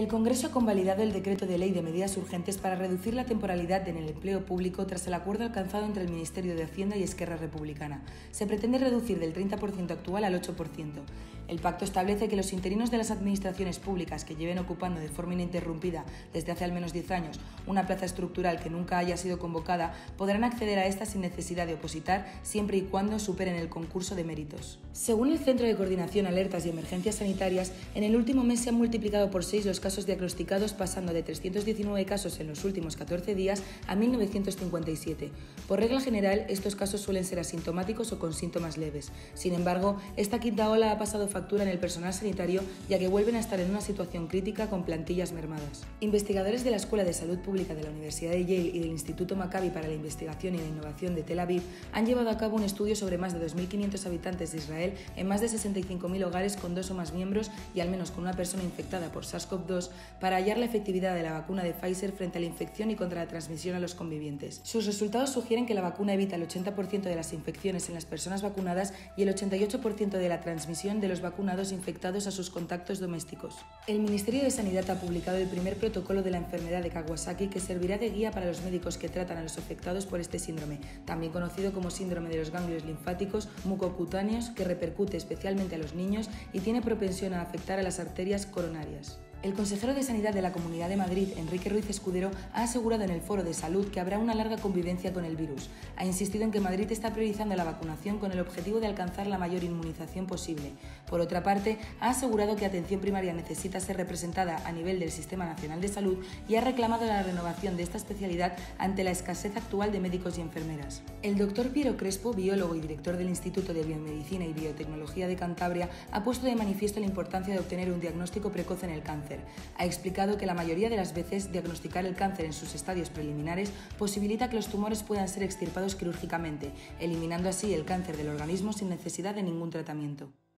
El Congreso ha convalidado el decreto de ley de medidas urgentes para reducir la temporalidad en el empleo público tras el acuerdo alcanzado entre el Ministerio de Hacienda y Esquerra Republicana. Se pretende reducir del 30% actual al 8%. El pacto establece que los interinos de las administraciones públicas que lleven ocupando de forma ininterrumpida desde hace al menos 10 años una plaza estructural que nunca haya sido convocada podrán acceder a esta sin necesidad de opositar siempre y cuando superen el concurso de méritos. Según el Centro de Coordinación, Alertas y Emergencias Sanitarias, en el último mes se han multiplicado por 6 los casos diagnosticados, pasando de 319 casos en los últimos 14 días a 1.957. Por regla general, estos casos suelen ser asintomáticos o con síntomas leves. Sin embargo, esta quinta ola ha pasado factura en el personal sanitario, ya que vuelven a estar en una situación crítica con plantillas mermadas. Investigadores de la Escuela de Salud Pública de la Universidad de Yale y del Instituto Maccabi para la Investigación y la Innovación de Tel Aviv han llevado a cabo un estudio sobre más de 2.500 habitantes de Israel en más de 65.000 hogares con 2 o más miembros y al menos con una persona infectada por SARS-CoV-2 para hallar la efectividad de la vacuna de Pfizer frente a la infección y contra la transmisión a los convivientes. Sus resultados sugieren que la vacuna evita el 80% de las infecciones en las personas vacunadas y el 88% de la transmisión de los vacunados infectados a sus contactos domésticos. El Ministerio de Sanidad ha publicado el primer protocolo de la enfermedad de Kawasaki, que servirá de guía para los médicos que tratan a los afectados por este síndrome, también conocido como síndrome de los ganglios linfáticos mucocutáneos, que repercute especialmente a los niños y tiene propensión a afectar a las arterias coronarias. El consejero de Sanidad de la Comunidad de Madrid, Enrique Ruiz Escudero, ha asegurado en el Foro de Salud que habrá una larga convivencia con el virus. Ha insistido en que Madrid está priorizando la vacunación con el objetivo de alcanzar la mayor inmunización posible. Por otra parte, ha asegurado que atención primaria necesita ser representada a nivel del Sistema Nacional de Salud y ha reclamado la renovación de esta especialidad ante la escasez actual de médicos y enfermeras. El doctor Piero Crespo, biólogo y director del Instituto de Biomedicina y Biotecnología de Cantabria, ha puesto de manifiesto la importancia de obtener un diagnóstico precoz en el cáncer. Ha explicado que la mayoría de las veces diagnosticar el cáncer en sus estadios preliminares posibilita que los tumores puedan ser extirpados quirúrgicamente, eliminando así el cáncer del organismo sin necesidad de ningún tratamiento.